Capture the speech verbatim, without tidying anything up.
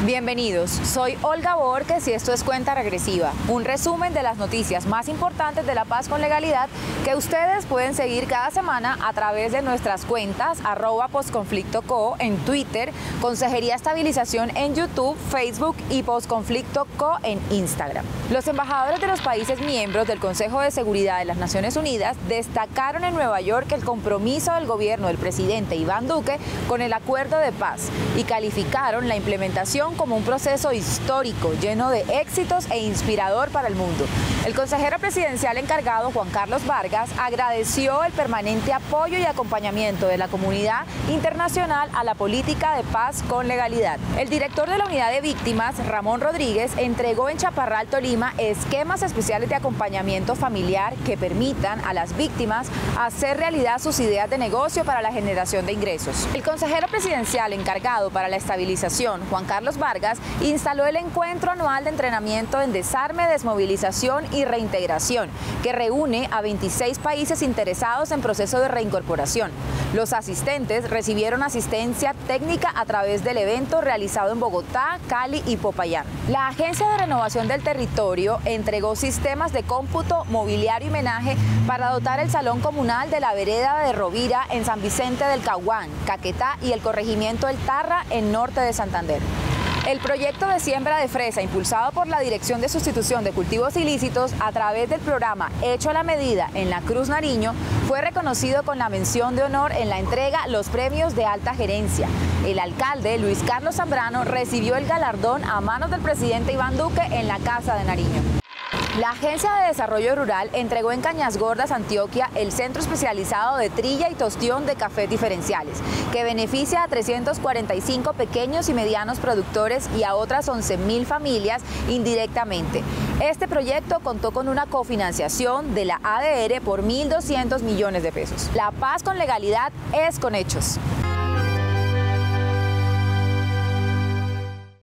Bienvenidos, soy Olga Borges y esto es Cuenta Regresiva, un resumen de las noticias más importantes de La Paz con Legalidad que ustedes pueden seguir cada semana a través de nuestras cuentas arroba posconflictoco en Twitter, Consejería Estabilización en YouTube, Facebook y Posconflictoco en Instagram. Los embajadores de los países miembros del Consejo de Seguridad de las Naciones Unidas destacaron en Nueva York el compromiso del gobierno del presidente Iván Duque con el acuerdo de paz y calificaron la implementación como un proceso histórico, lleno de éxitos e inspirador para el mundo. El consejero presidencial encargado, Juan Carlos Vargas, agradeció el permanente apoyo y acompañamiento de la comunidad internacional a la política de paz con legalidad. El director de la Unidad de Víctimas, Ramón Rodríguez, entregó en Chaparral, Tolima, esquemas especiales de acompañamiento familiar que permitan a las víctimas hacer realidad sus ideas de negocio para la generación de ingresos. El consejero presidencial encargado para la estabilización, Juan Carlos Vargas, instaló el encuentro anual de entrenamiento en desarme, desmovilización y reintegración, que reúne a veintiséis países interesados en proceso de reincorporación. Los asistentes recibieron asistencia técnica a través del evento realizado en Bogotá, Cali y Popayán. La Agencia de Renovación del Territorio entregó sistemas de cómputo, mobiliario y menaje para dotar el Salón Comunal de la Vereda de Rovira en San Vicente del Caguán, Caquetá y el corregimiento El Tarra en norte de Santander. El proyecto de siembra de fresa impulsado por la Dirección de Sustitución de Cultivos Ilícitos a través del programa Hecho a la Medida en la Cruz Nariño fue reconocido con la mención de honor en la entrega Los Premios de Alta Gerencia. El alcalde Luis Carlos Zambrano recibió el galardón a manos del presidente Iván Duque en la Casa de Nariño. La Agencia de Desarrollo Rural entregó en Cañas Gordas, Antioquia, el Centro Especializado de Trilla y Tostión de Cafés Diferenciales, que beneficia a trescientos cuarenta y cinco pequeños y medianos productores y a otras once mil familias indirectamente. Este proyecto contó con una cofinanciación de la A D R por mil doscientos millones de pesos. La paz con legalidad es con hechos.